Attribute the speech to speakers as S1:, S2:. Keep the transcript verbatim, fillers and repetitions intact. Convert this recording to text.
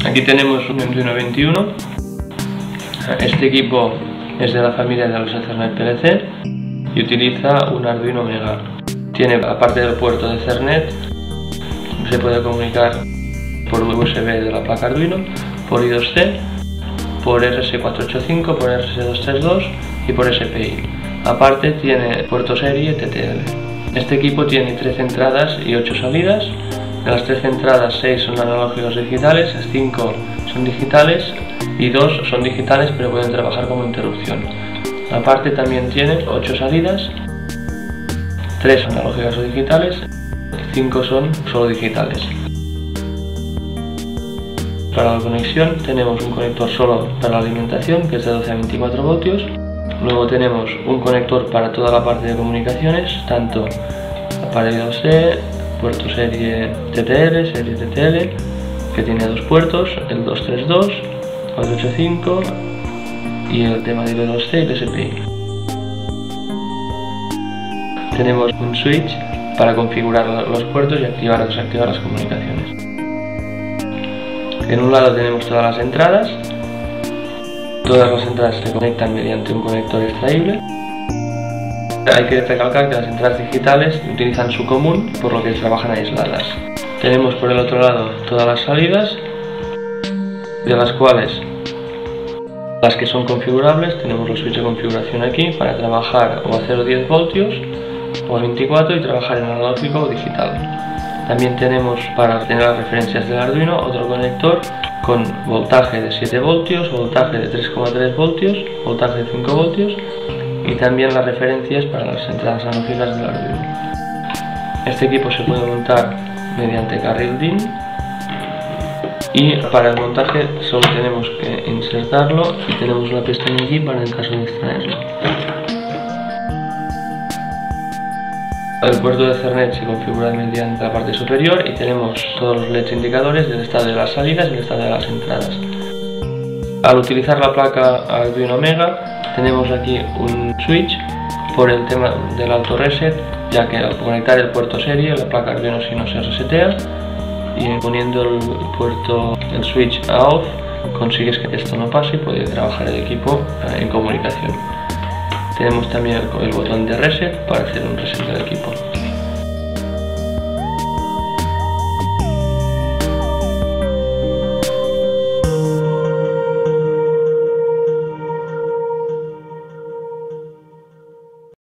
S1: Aquí tenemos un Arduino veintiuno. Este equipo es de la familia de los Ethernet P L C y utiliza un Arduino Mega. Tiene, aparte del puerto de Ethernet, se puede comunicar por U S B de la placa Arduino, por I dos C, por R S cuatrocientos ochenta y cinco, por R S doscientos treinta y dos y por S P I. Aparte tiene puerto serie T T L. Este equipo tiene trece entradas y ocho salidas. De las trece entradas, seis son analógicos digitales, cinco son digitales y dos son digitales pero pueden trabajar como interrupción. Aparte también tiene ocho salidas, tres son analógicas o digitales, cinco son solo digitales. Para la conexión tenemos un conector solo para la alimentación, que es de doce a veinticuatro voltios. Luego tenemos un conector para toda la parte de comunicaciones, tanto para I dos C, puerto serie T T L, serie T T L, que tiene dos puertos, el doscientos treinta y dos, cuatrocientos ochenta y cinco y el tema de I dos C y el S P I. Tenemos un switch para configurar los puertos y activar o desactivar las comunicaciones. En un lado tenemos todas las entradas. Todas las entradas se conectan mediante un conector extraíble. Hay que recalcar que las entradas digitales utilizan su común, por lo que trabajan aisladas. Tenemos por el otro lado todas las salidas, de las cuales las que son configurables, tenemos los switches de configuración aquí para trabajar o a cero coma diez voltios o a veinticuatro y trabajar en analógico o digital. También tenemos, para tener las referencias del Arduino, otro conector con voltaje de siete voltios, voltaje de tres coma tres voltios, voltaje de cinco voltios y también las referencias para las entradas analógicas del Arduino. Este equipo se puede montar mediante carril D I N y para el montaje solo tenemos que insertarlo y tenemos una pestaña aquí para el caso de extraerlo. El puerto de Ethernet se configura mediante la parte superior y tenemos todos los L E Ds indicadores del estado de las salidas y del estado de las entradas. Al utilizar la placa Arduino Mega tenemos aquí un switch por el tema del auto reset, ya que al conectar el puerto serie la placa Arduino si no se resetea, y poniendo el puerto, el switch a off, consigues que esto no pase y puede trabajar el equipo en comunicación. Tenemos también el, el botón de reset para hacer un reset del equipo.